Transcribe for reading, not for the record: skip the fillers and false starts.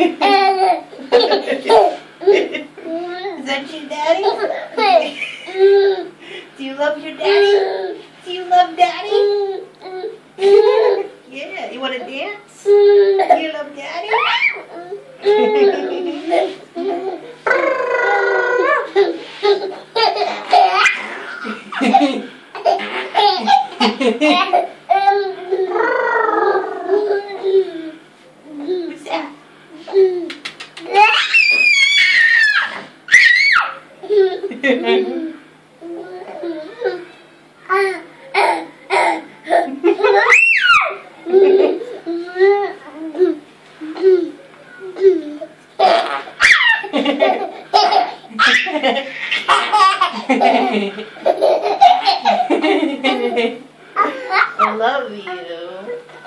Is that your daddy? Do you love your daddy? Do you love daddy? Yeah, you want to dance? Do you love daddy? What's that? I love you.